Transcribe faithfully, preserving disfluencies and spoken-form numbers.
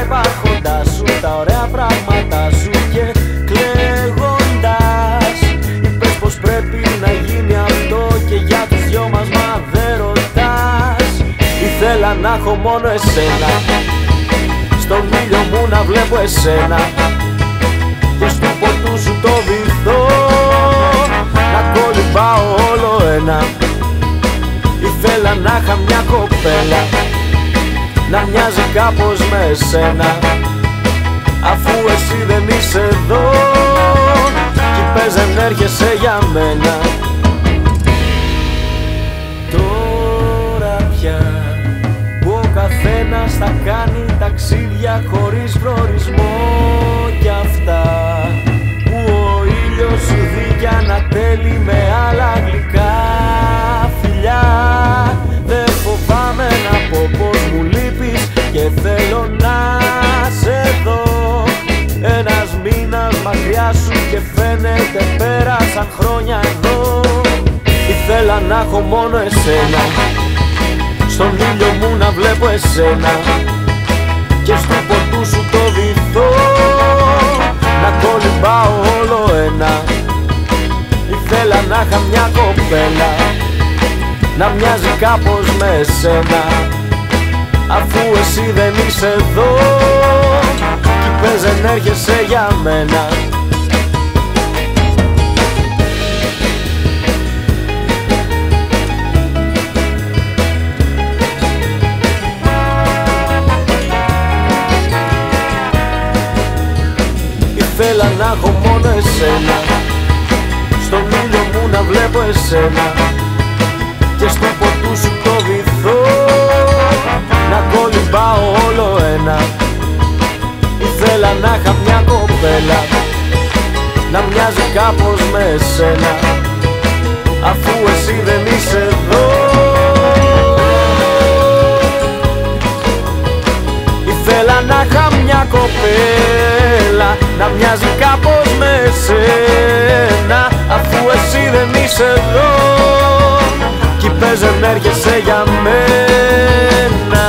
υπάρχοντά σου, τα ωραία πράγματα σου και κλαίγοντας είπες πως πρέπει να γίνει αυτό και για τους δυο μας, μα δεν ρωτάς. Ήθελα να έχω μόνο εσένα, στον ήλιο μου να βλέπω εσένα και στου ποτού σου το βυθό να κολυμπάω όλο ένα. Ήθελα να είχα μια κοπέλα να μοιάζει κάπως με εσένα, αφού εσύ δεν είσαι εδώ κι πες δεν έρχεσαι για μένα. Τώρα πια που ο καθένας θα κάνει ταξίδια χωρίς προορισμό κι αυτά που ο ήλιος σου δει ανατέλει με άλλα γλυκά φιλιά, δεν φοβάμαι να πω πως μου λείπεις και θέλω να σε δω. Ένας μήνας μακριά σου και φαίνεται πέρασαν χρόνια εδώ. Ήθελα να έχω μόνο εσένα, στον ήλιο μου να βλέπω εσένα και στου ποτού σου το βυθό να κολυμπάω όλο ένα. Ήθελα να είχα μια κοπέλα να μοιάζει κάπως με εσένα, αφού εσύ δεν είσαι εδώ κι πες δεν έρχεσαι για μένα. Ήθελα να έχω μόνο εσένα, στον ήλιο μου να βλέπω εσένα και στο ποτού σου το βυθό να κολυμπάω όλο ένα. Ήθελα να είχα μια κοπέλα να μοιάζει κάπως με εσένα, αφού εσύ δεν είσαι εδώ. Ήθελα να είχα μια κοπέλα να μοιάζει κάπως με εσένα, αφού εσύ δεν είσαι εδώ κι πες δεν έρχεσαι για μένα.